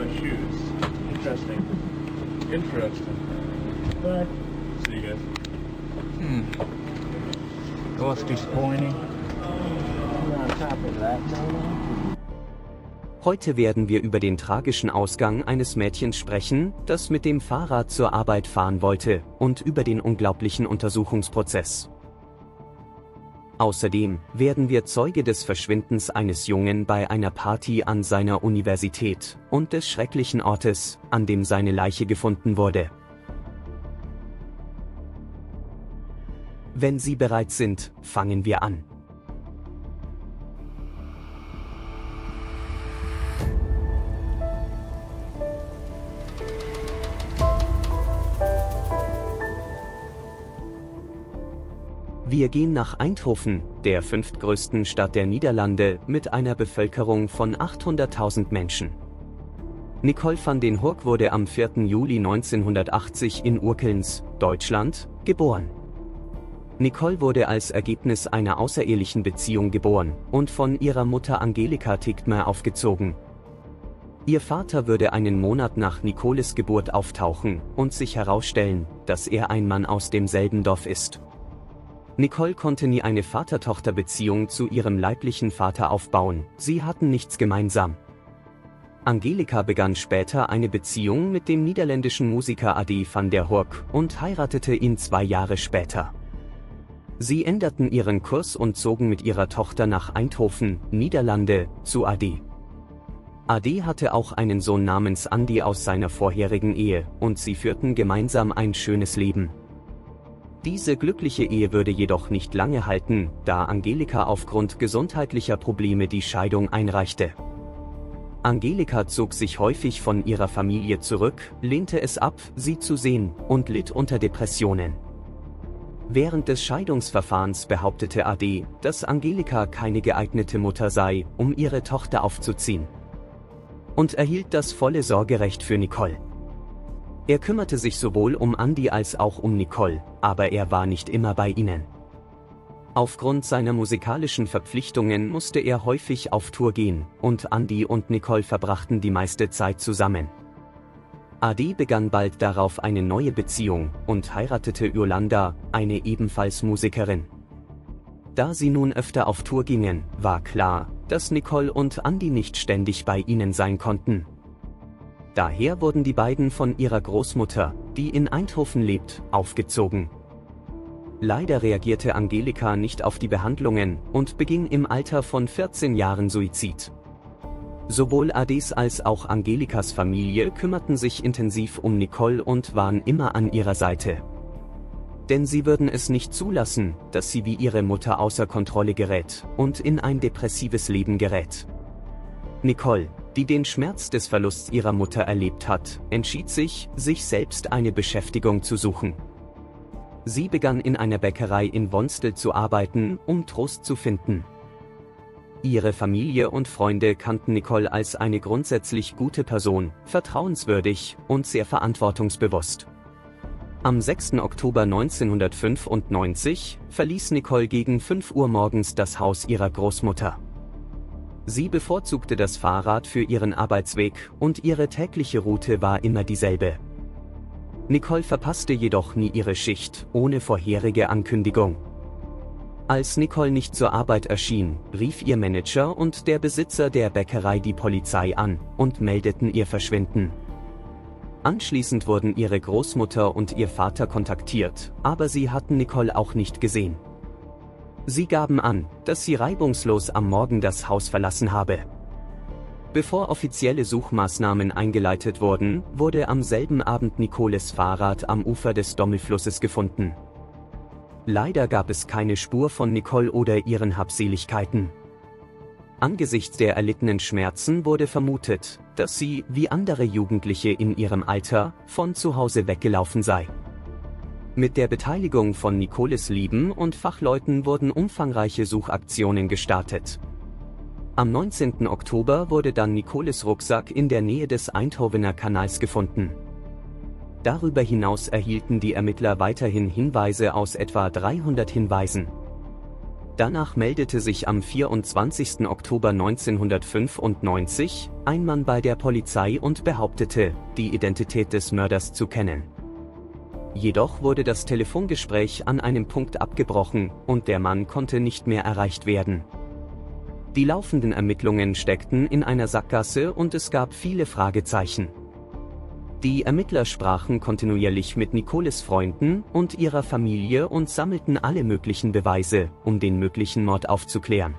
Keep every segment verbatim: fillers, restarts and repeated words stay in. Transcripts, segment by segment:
my shoes. Interesting. Interesting. But, see you guys. Hmm. What's disappointing? On top of that, Heute werden wir über den tragischen Ausgang eines Mädchens sprechen, das mit dem Fahrrad zur Arbeit fahren wollte, und über den unglaublichen Untersuchungsprozess. Außerdem werden wir Zeuge des Verschwindens eines Jungen bei einer Party an seiner Universität und des schrecklichen Ortes, an dem seine Leiche gefunden wurde. Wenn Sie bereit sind, fangen wir an. Wir gehen nach Eindhoven, der fünftgrößten Stadt der Niederlande, mit einer Bevölkerung von achthunderttausend Menschen. Nicole van den Hurk wurde am vierten Juli neunzehnhundertachtzig in Urkelns, Deutschland, geboren. Nicole wurde als Ergebnis einer außerehelichen Beziehung geboren und von ihrer Mutter Angelika Tickmer aufgezogen. Ihr Vater würde einen Monat nach Nicoles Geburt auftauchen und sich herausstellen, dass er ein Mann aus demselben Dorf ist. Nicole konnte nie eine Vater-Tochter-Beziehung zu ihrem leiblichen Vater aufbauen, sie hatten nichts gemeinsam. Angelika begann später eine Beziehung mit dem niederländischen Musiker Adi van der Hurk und heiratete ihn zwei Jahre später. Sie änderten ihren Kurs und zogen mit ihrer Tochter nach Eindhoven, Niederlande, zu Adi. Adi hatte auch einen Sohn namens Andy aus seiner vorherigen Ehe, und sie führten gemeinsam ein schönes Leben. Diese glückliche Ehe würde jedoch nicht lange halten, da Angelika aufgrund gesundheitlicher Probleme die Scheidung einreichte. Angelika zog sich häufig von ihrer Familie zurück, lehnte es ab, sie zu sehen, und litt unter Depressionen. Während des Scheidungsverfahrens behauptete Adi, dass Angelika keine geeignete Mutter sei, um ihre Tochter aufzuziehen. Und erhielt das volle Sorgerecht für Nicole. Er kümmerte sich sowohl um Andy als auch um Nicole, aber er war nicht immer bei ihnen. Aufgrund seiner musikalischen Verpflichtungen musste er häufig auf Tour gehen, und Andy und Nicole verbrachten die meiste Zeit zusammen. Adi begann bald darauf eine neue Beziehung und heiratete Yolanda, eine ebenfalls Musikerin. Da sie nun öfter auf Tour gingen, war klar, dass Nicole und Andy nicht ständig bei ihnen sein konnten. Daher wurden die beiden von ihrer Großmutter, die in Eindhoven lebt, aufgezogen. Leider reagierte Angelika nicht auf die Behandlungen und beging im Alter von vierzehn Jahren Suizid. Sowohl Adis als auch Angelikas Familie kümmerten sich intensiv um Nicole und waren immer an ihrer Seite. Denn sie würden es nicht zulassen, dass sie wie ihre Mutter außer Kontrolle gerät und in ein depressives Leben gerät. Nicole, die den Schmerz des Verlusts ihrer Mutter erlebt hat, entschied sich, sich selbst eine Beschäftigung zu suchen. Sie begann in einer Bäckerei in Wonstel zu arbeiten, um Trost zu finden. Ihre Familie und Freunde kannten Nicole als eine grundsätzlich gute Person, vertrauenswürdig und sehr verantwortungsbewusst. Am sechsten Oktober neunzehnhundertfünfundneunzig verließ Nicole gegen fünf Uhr morgens das Haus ihrer Großmutter. Sie bevorzugte das Fahrrad für ihren Arbeitsweg und ihre tägliche Route war immer dieselbe. Nicole verpasste jedoch nie ihre Schicht, ohne vorherige Ankündigung. Als Nicole nicht zur Arbeit erschien, rief ihr Manager und der Besitzer der Bäckerei die Polizei an und meldeten ihr Verschwinden. Anschließend wurden ihre Großmutter und ihr Vater kontaktiert, aber sie hatten Nicole auch nicht gesehen. Sie gaben an, dass sie reibungslos am Morgen das Haus verlassen habe. Bevor offizielle Suchmaßnahmen eingeleitet wurden, wurde am selben Abend Nicoles Fahrrad am Ufer des Dommelflusses gefunden. Leider gab es keine Spur von Nicole oder ihren Habseligkeiten. Angesichts der erlittenen Schmerzen wurde vermutet, dass sie, wie andere Jugendliche in ihrem Alter, von zu Hause weggelaufen sei. Mit der Beteiligung von Nicoles Lieben und Fachleuten wurden umfangreiche Suchaktionen gestartet. Am neunzehnten Oktober wurde dann Nicoles Rucksack in der Nähe des Eindhovener Kanals gefunden. Darüber hinaus erhielten die Ermittler weiterhin Hinweise aus etwa dreihundert Hinweisen. Danach meldete sich am vierundzwanzigsten Oktober neunzehnhundertfünfundneunzig ein Mann bei der Polizei und behauptete, die Identität des Mörders zu kennen. Jedoch wurde das Telefongespräch an einem Punkt abgebrochen und der Mann konnte nicht mehr erreicht werden. Die laufenden Ermittlungen steckten in einer Sackgasse und es gab viele Fragezeichen. Die Ermittler sprachen kontinuierlich mit Nicoles Freunden und ihrer Familie und sammelten alle möglichen Beweise, um den möglichen Mord aufzuklären.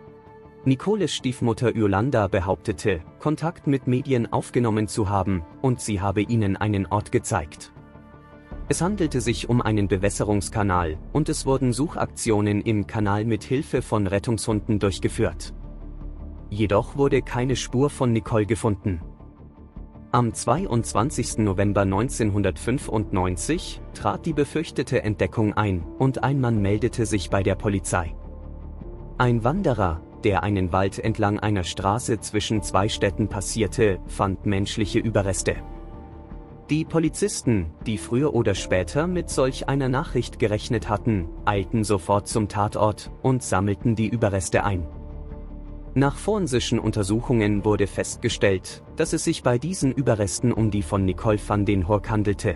Nicoles Stiefmutter Yolanda behauptete, Kontakt mit Medien aufgenommen zu haben, und sie habe ihnen einen Ort gezeigt. Es handelte sich um einen Bewässerungskanal, und es wurden Suchaktionen im Kanal mit Hilfe von Rettungshunden durchgeführt. Jedoch wurde keine Spur von Nicole gefunden. Am zweiundzwanzigsten November neunzehnhundertfünfundneunzig trat die befürchtete Entdeckung ein, und ein Mann meldete sich bei der Polizei. Ein Wanderer, der einen Wald entlang einer Straße zwischen zwei Städten passierte, fand menschliche Überreste. Die Polizisten, die früher oder später mit solch einer Nachricht gerechnet hatten, eilten sofort zum Tatort und sammelten die Überreste ein. Nach forensischen Untersuchungen wurde festgestellt, dass es sich bei diesen Überresten um die von Nicole van den Hurk handelte.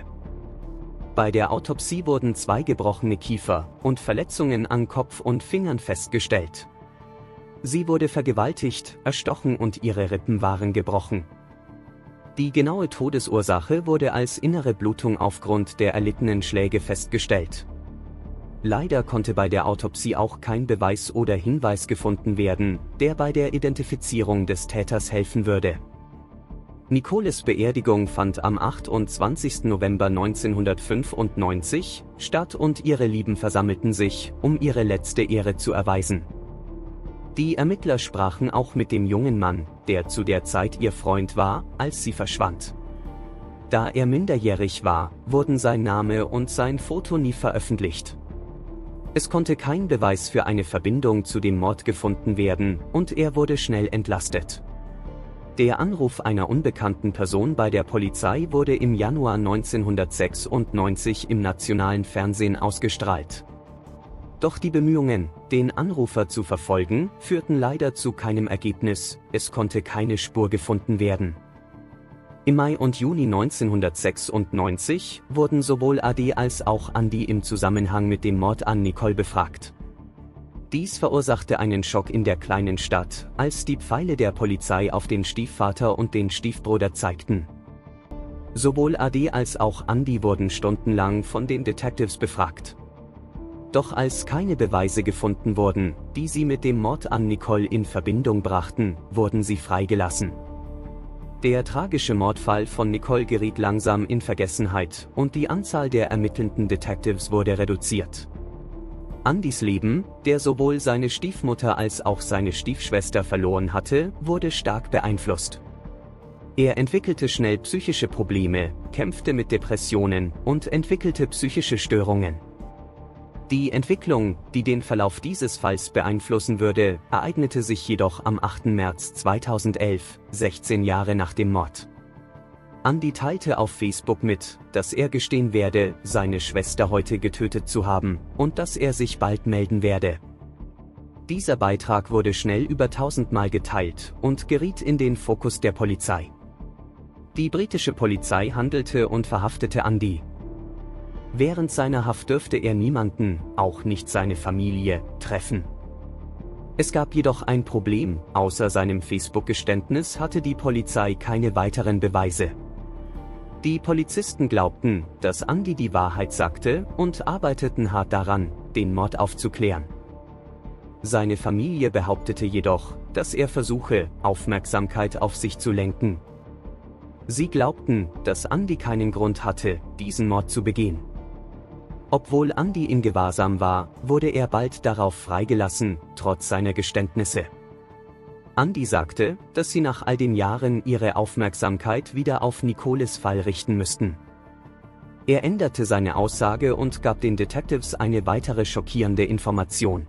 Bei der Autopsie wurden zwei gebrochene Kiefer und Verletzungen an Kopf und Fingern festgestellt. Sie wurde vergewaltigt, erstochen und ihre Rippen waren gebrochen. Die genaue Todesursache wurde als innere Blutung aufgrund der erlittenen Schläge festgestellt. Leider konnte bei der Autopsie auch kein Beweis oder Hinweis gefunden werden, der bei der Identifizierung des Täters helfen würde. Nicoles Beerdigung fand am achtundzwanzigsten November neunzehnhundertfünfundneunzig statt und ihre Lieben versammelten sich, um ihre letzte Ehre zu erweisen. Die Ermittler sprachen auch mit dem jungen Mann, der zu der Zeit ihr Freund war, als sie verschwand. Da er minderjährig war, wurden sein Name und sein Foto nie veröffentlicht. Es konnte kein Beweis für eine Verbindung zu dem Mord gefunden werden, und er wurde schnell entlastet. Der Anruf einer unbekannten Person bei der Polizei wurde im Januar neunzehnhundertsechsundneunzig im nationalen Fernsehen ausgestrahlt. Doch die Bemühungen, den Anrufer zu verfolgen, führten leider zu keinem Ergebnis, es konnte keine Spur gefunden werden. Im Mai und Juni neunzehnhundertsechsundneunzig wurden sowohl Ade als auch Andi im Zusammenhang mit dem Mord an Nicole befragt. Dies verursachte einen Schock in der kleinen Stadt, als die Pfeile der Polizei auf den Stiefvater und den Stiefbruder zeigten. Sowohl Ade als auch Andi wurden stundenlang von den Detectives befragt. Doch als keine Beweise gefunden wurden, die sie mit dem Mord an Nicole in Verbindung brachten, wurden sie freigelassen. Der tragische Mordfall von Nicole geriet langsam in Vergessenheit und die Anzahl der ermittelnden Detectives wurde reduziert. Andis Leben, der sowohl seine Stiefmutter als auch seine Stiefschwester verloren hatte, wurde stark beeinflusst. Er entwickelte schnell psychische Probleme, kämpfte mit Depressionen und entwickelte psychische Störungen. Die Entwicklung, die den Verlauf dieses Falls beeinflussen würde, ereignete sich jedoch am achten März zweitausendelf, sechzehn Jahre nach dem Mord. Andi teilte auf Facebook mit, dass er gestehen werde, seine Schwester heute getötet zu haben, und dass er sich bald melden werde. Dieser Beitrag wurde schnell über tausendmal geteilt und geriet in den Fokus der Polizei. Die britische Polizei handelte und verhaftete Andi. Während seiner Haft dürfte er niemanden, auch nicht seine Familie, treffen. Es gab jedoch ein Problem, außer seinem Facebook-Geständnis hatte die Polizei keine weiteren Beweise. Die Polizisten glaubten, dass Andi die Wahrheit sagte und arbeiteten hart daran, den Mord aufzuklären. Seine Familie behauptete jedoch, dass er versuche, Aufmerksamkeit auf sich zu lenken. Sie glaubten, dass Andi keinen Grund hatte, diesen Mord zu begehen. Obwohl Andi in Gewahrsam war, wurde er bald darauf freigelassen, trotz seiner Geständnisse. Andi sagte, dass sie nach all den Jahren ihre Aufmerksamkeit wieder auf Nicoles Fall richten müssten. Er änderte seine Aussage und gab den Detectives eine weitere schockierende Information.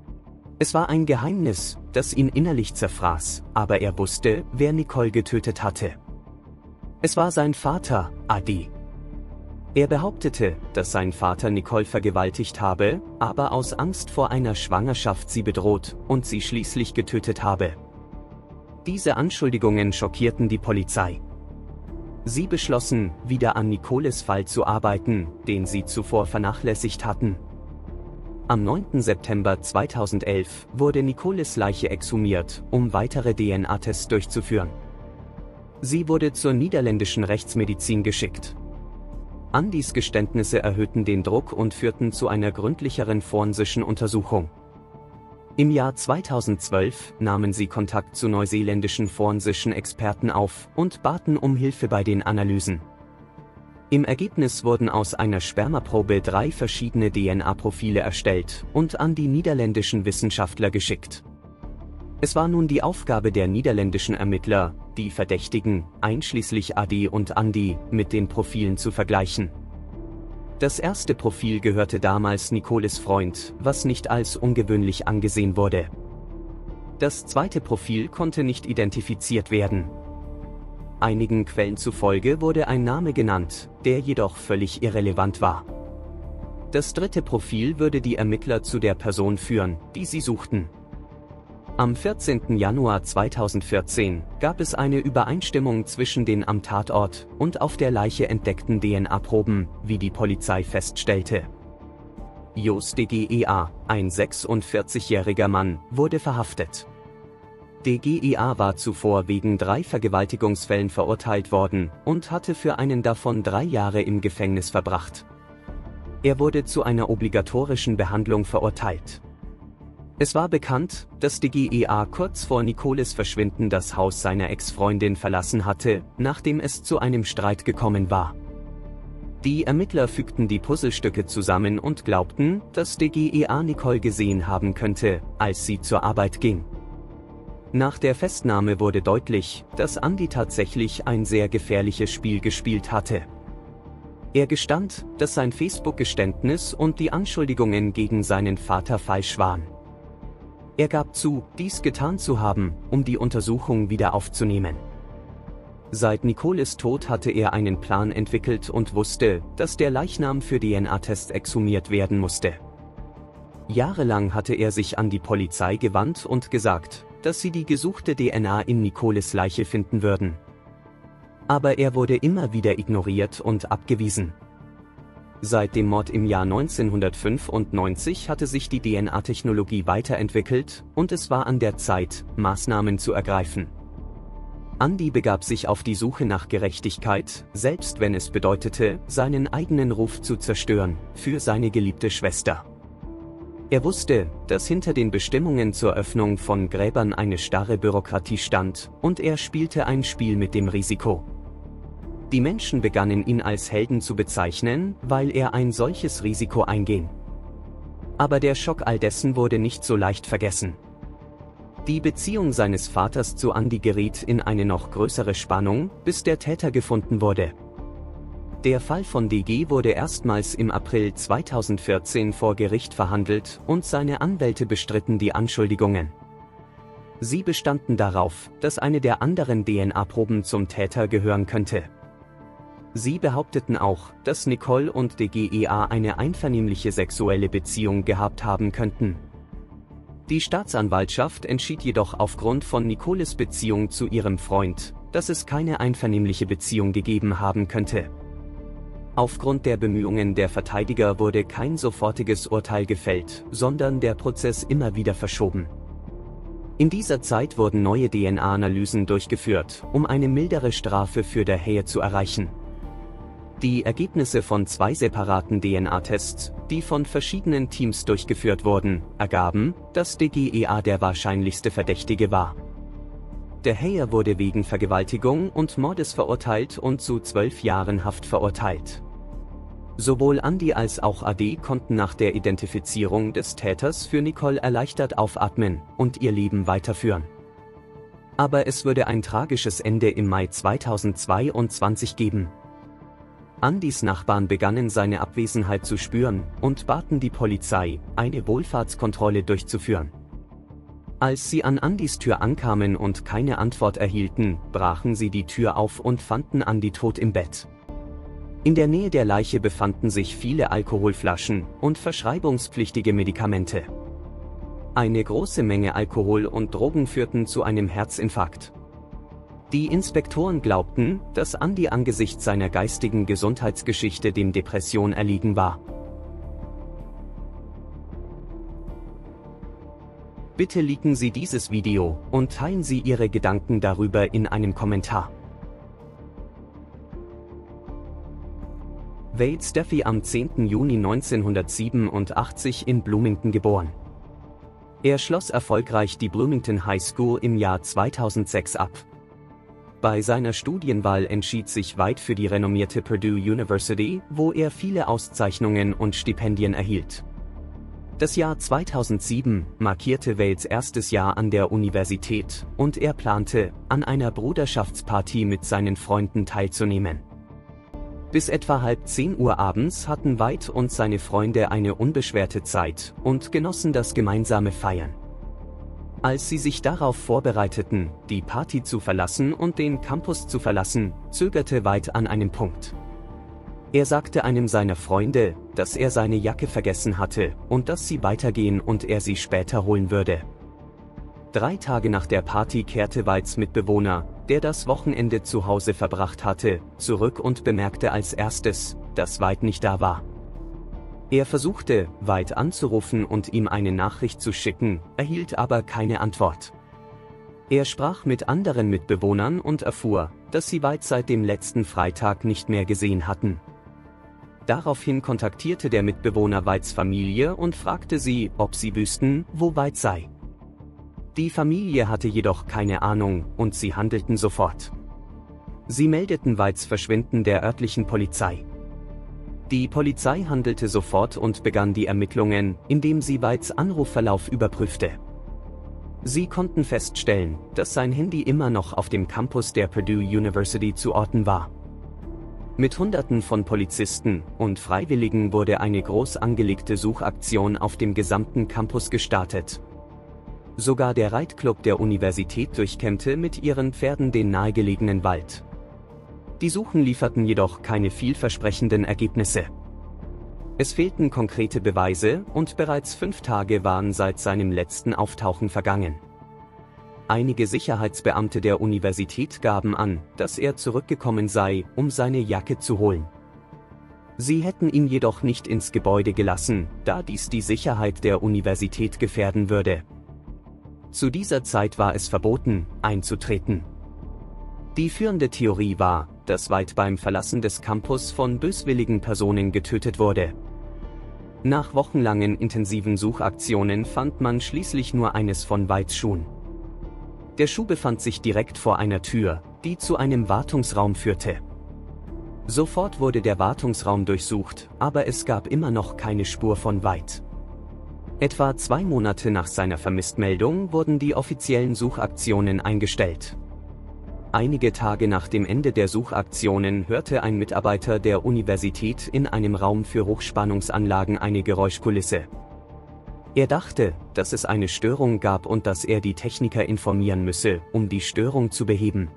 Es war ein Geheimnis, das ihn innerlich zerfraß, aber er wusste, wer Nicole getötet hatte. Es war sein Vater, Adi. Er behauptete, dass sein Vater Nicole vergewaltigt habe, aber aus Angst vor einer Schwangerschaft sie bedroht und sie schließlich getötet habe. Diese Anschuldigungen schockierten die Polizei. Sie beschlossen, wieder an Nicoles Fall zu arbeiten, den sie zuvor vernachlässigt hatten. Am neunten September zweitausendelf wurde Nicoles Leiche exhumiert, um weitere D N A-Tests durchzuführen. Sie wurde zur niederländischen Rechtsmedizin geschickt. Andys Geständnisse erhöhten den Druck und führten zu einer gründlicheren forensischen Untersuchung. Im Jahr zweitausendzwölf nahmen sie Kontakt zu neuseeländischen forensischen Experten auf und baten um Hilfe bei den Analysen. Im Ergebnis wurden aus einer Spermaprobe drei verschiedene D N A-Profile erstellt und an die niederländischen Wissenschaftler geschickt. Es war nun die Aufgabe der niederländischen Ermittler, die Verdächtigen, einschließlich Adi und Andy, mit den Profilen zu vergleichen. Das erste Profil gehörte damals Nicoles Freund, was nicht als ungewöhnlich angesehen wurde. Das zweite Profil konnte nicht identifiziert werden. Einigen Quellen zufolge wurde ein Name genannt, der jedoch völlig irrelevant war. Das dritte Profil würde die Ermittler zu der Person führen, die sie suchten. Am vierzehnten Januar zweitausendvierzehn gab es eine Übereinstimmung zwischen den am Tatort und auf der Leiche entdeckten D N A-Proben, wie die Polizei feststellte. Jos D G E A, ein sechsundvierzigjähriger Mann, wurde verhaftet. D G E A war zuvor wegen drei Vergewaltigungsfällen verurteilt worden und hatte für einen davon drei Jahre im Gefängnis verbracht. Er wurde zu einer obligatorischen Behandlung verurteilt. Es war bekannt, dass D G E A kurz vor Nicoles Verschwinden das Haus seiner Ex-Freundin verlassen hatte, nachdem es zu einem Streit gekommen war. Die Ermittler fügten die Puzzlestücke zusammen und glaubten, dass D G E A Nicole gesehen haben könnte, als sie zur Arbeit ging. Nach der Festnahme wurde deutlich, dass Andy tatsächlich ein sehr gefährliches Spiel gespielt hatte. Er gestand, dass sein Facebook-Geständnis und die Anschuldigungen gegen seinen Vater falsch waren. Er gab zu, dies getan zu haben, um die Untersuchung wieder aufzunehmen. Seit Nicoles Tod hatte er einen Plan entwickelt und wusste, dass der Leichnam für D N A-Tests exhumiert werden musste. Jahrelang hatte er sich an die Polizei gewandt und gesagt, dass sie die gesuchte D N A in Nicoles Leiche finden würden. Aber er wurde immer wieder ignoriert und abgewiesen. Seit dem Mord im Jahr neunzehnhundertfünfundneunzig hatte sich die D N A-Technologie weiterentwickelt und es war an der Zeit, Maßnahmen zu ergreifen. Andy begab sich auf die Suche nach Gerechtigkeit, selbst wenn es bedeutete, seinen eigenen Ruf zu zerstören, für seine geliebte Schwester. Er wusste, dass hinter den Bestimmungen zur Öffnung von Gräbern eine starre Bürokratie stand, und er spielte ein Spiel mit dem Risiko. Die Menschen begannen ihn als Helden zu bezeichnen, weil er ein solches Risiko einging. Aber der Schock all dessen wurde nicht so leicht vergessen. Die Beziehung seines Vaters zu Andy geriet in eine noch größere Spannung, bis der Täter gefunden wurde. Der Fall von D G wurde erstmals im April zweitausendvierzehn vor Gericht verhandelt und seine Anwälte bestritten die Anschuldigungen. Sie bestanden darauf, dass eine der anderen D N A-Proben zum Täter gehören könnte. Sie behaupteten auch, dass Nicole und D G E A eine einvernehmliche sexuelle Beziehung gehabt haben könnten. Die Staatsanwaltschaft entschied jedoch aufgrund von Nicoles Beziehung zu ihrem Freund, dass es keine einvernehmliche Beziehung gegeben haben könnte. Aufgrund der Bemühungen der Verteidiger wurde kein sofortiges Urteil gefällt, sondern der Prozess immer wieder verschoben. In dieser Zeit wurden neue D N A-Analysen durchgeführt, um eine mildere Strafe für De Heye zu erreichen. Die Ergebnisse von zwei separaten D N A-Tests, die von verschiedenen Teams durchgeführt wurden, ergaben, dass D G E A der wahrscheinlichste Verdächtige war. De Heye wurde wegen Vergewaltigung und Mordes verurteilt und zu zwölf Jahren Haft verurteilt. Sowohl Andy als auch Adi konnten nach der Identifizierung des Täters für Nicole erleichtert aufatmen und ihr Leben weiterführen. Aber es würde ein tragisches Ende im Mai zweitausendzweiundzwanzig geben. Andys Nachbarn begannen seine Abwesenheit zu spüren und baten die Polizei, eine Wohlfahrtskontrolle durchzuführen. Als sie an Andys Tür ankamen und keine Antwort erhielten, brachen sie die Tür auf und fanden Andy tot im Bett. In der Nähe der Leiche befanden sich viele Alkoholflaschen und verschreibungspflichtige Medikamente. Eine große Menge Alkohol und Drogen führten zu einem Herzinfarkt. Die Inspektoren glaubten, dass Andy angesichts seiner geistigen Gesundheitsgeschichte dem Depression erliegen war. Bitte liken Sie dieses Video und teilen Sie Ihre Gedanken darüber in einem Kommentar. Wade Steffi am zehnten Juni neunzehnhundertsiebenundachtzig in Bloomington geboren. Er schloss erfolgreich die Bloomington High School im Jahr zweitausendsechs ab. Bei seiner Studienwahl entschied sich Wade für die renommierte Purdue University, wo er viele Auszeichnungen und Stipendien erhielt. Das Jahr zweitausendsieben markierte Wades erstes Jahr an der Universität und er plante, an einer Bruderschaftsparty mit seinen Freunden teilzunehmen. Bis etwa halb zehn Uhr abends hatten Wade und seine Freunde eine unbeschwerte Zeit und genossen das gemeinsame Feiern. Als sie sich darauf vorbereiteten, die Party zu verlassen und den Campus zu verlassen, zögerte Wade an einem Punkt. Er sagte einem seiner Freunde, dass er seine Jacke vergessen hatte und dass sie weitergehen und er sie später holen würde. Drei Tage nach der Party kehrte Wades Mitbewohner, der das Wochenende zu Hause verbracht hatte, zurück und bemerkte als erstes, dass Wade nicht da war. Er versuchte, Wade anzurufen und ihm eine Nachricht zu schicken, erhielt aber keine Antwort. Er sprach mit anderen Mitbewohnern und erfuhr, dass sie Wade seit dem letzten Freitag nicht mehr gesehen hatten. Daraufhin kontaktierte der Mitbewohner Wades Familie und fragte sie, ob sie wüssten, wo Wade sei. Die Familie hatte jedoch keine Ahnung und sie handelten sofort. Sie meldeten Wades Verschwinden der örtlichen Polizei. Die Polizei handelte sofort und begann die Ermittlungen, indem sie Wades Anrufverlauf überprüfte. Sie konnten feststellen, dass sein Handy immer noch auf dem Campus der Purdue University zu orten war. Mit Hunderten von Polizisten und Freiwilligen wurde eine groß angelegte Suchaktion auf dem gesamten Campus gestartet. Sogar der Reitclub der Universität durchkämmte mit ihren Pferden den nahegelegenen Wald. Die Suchen lieferten jedoch keine vielversprechenden Ergebnisse. Es fehlten konkrete Beweise und bereits fünf Tage waren seit seinem letzten Auftauchen vergangen. Einige Sicherheitsbeamte der Universität gaben an, dass er zurückgekommen sei, um seine Jacke zu holen. Sie hätten ihn jedoch nicht ins Gebäude gelassen, da dies die Sicherheit der Universität gefährden würde. Zu dieser Zeit war es verboten, einzutreten. Die führende Theorie war, dass Wade beim Verlassen des Campus von böswilligen Personen getötet wurde. Nach wochenlangen intensiven Suchaktionen fand man schließlich nur eines von Wades Schuhen. Der Schuh befand sich direkt vor einer Tür, die zu einem Wartungsraum führte. Sofort wurde der Wartungsraum durchsucht, aber es gab immer noch keine Spur von Wade. Etwa zwei Monate nach seiner Vermisstmeldung wurden die offiziellen Suchaktionen eingestellt. Einige Tage nach dem Ende der Suchaktionen hörte ein Mitarbeiter der Universität in einem Raum für Hochspannungsanlagen eine Geräuschkulisse. Er dachte, dass es eine Störung gab und dass er die Techniker informieren müsse, um die Störung zu beheben.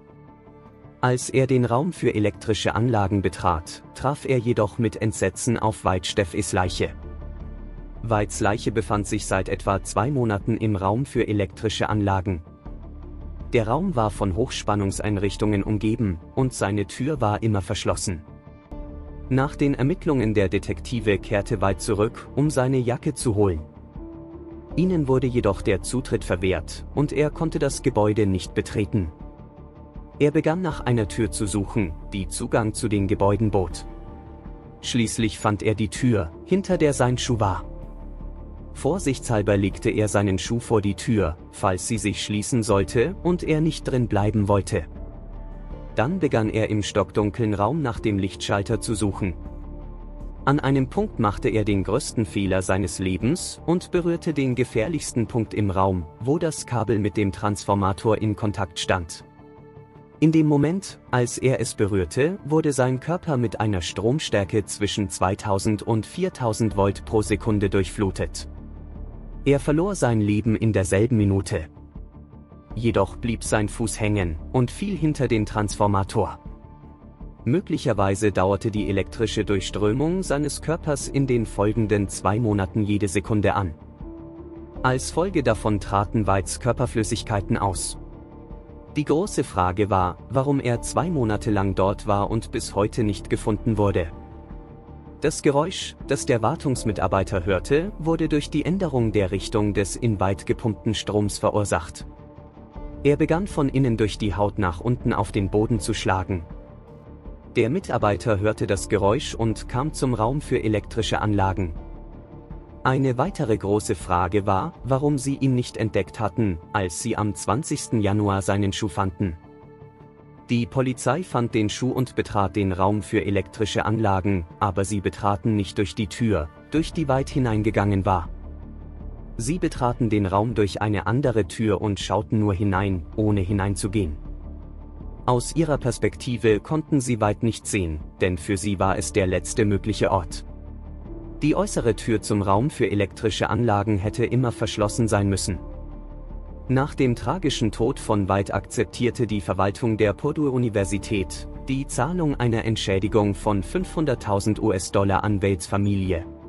Als er den Raum für elektrische Anlagen betrat, traf er jedoch mit Entsetzen auf Wade Steffis Leiche. Wades Leiche befand sich seit etwa zwei Monaten im Raum für elektrische Anlagen. Der Raum war von Hochspannungseinrichtungen umgeben und seine Tür war immer verschlossen. Nach den Ermittlungen der Detektive kehrte Wade zurück, um seine Jacke zu holen. Ihnen wurde jedoch der Zutritt verwehrt und er konnte das Gebäude nicht betreten. Er begann nach einer Tür zu suchen, die Zugang zu den Gebäuden bot. Schließlich fand er die Tür, hinter der sein Schuh war. Vorsichtshalber legte er seinen Schuh vor die Tür, falls sie sich schließen sollte und er nicht drin bleiben wollte. Dann begann er im stockdunklen Raum nach dem Lichtschalter zu suchen. An einem Punkt machte er den größten Fehler seines Lebens und berührte den gefährlichsten Punkt im Raum, wo das Kabel mit dem Transformator in Kontakt stand. In dem Moment, als er es berührte, wurde sein Körper mit einer Stromstärke zwischen zweitausend und viertausend Volt pro Sekunde durchflutet. Er verlor sein Leben in derselben Minute. Jedoch blieb sein Fuß hängen und fiel hinter den Transformator. Möglicherweise dauerte die elektrische Durchströmung seines Körpers in den folgenden zwei Monaten jede Sekunde an. Als Folge davon traten Whites Körperflüssigkeiten aus. Die große Frage war, warum er zwei Monate lang dort war und bis heute nicht gefunden wurde. Das Geräusch, das der Wartungsmitarbeiter hörte, wurde durch die Änderung der Richtung des in White gepumpten Stroms verursacht. Er begann von innen durch die Haut nach unten auf den Boden zu schlagen. Der Mitarbeiter hörte das Geräusch und kam zum Raum für elektrische Anlagen. Eine weitere große Frage war, warum sie ihn nicht entdeckt hatten, als sie am zwanzigsten Januar seinen Schuh fanden. Die Polizei fand den Schuh und betrat den Raum für elektrische Anlagen, aber sie betraten nicht durch die Tür, durch die White hineingegangen war. Sie betraten den Raum durch eine andere Tür und schauten nur hinein, ohne hineinzugehen. Aus ihrer Perspektive konnten sie White nicht sehen, denn für sie war es der letzte mögliche Ort. Die äußere Tür zum Raum für elektrische Anlagen hätte immer verschlossen sein müssen. Nach dem tragischen Tod von White akzeptierte die Verwaltung der Purdue-Universität die Zahlung einer Entschädigung von fünfhunderttausend US-Dollar an Waits Familie.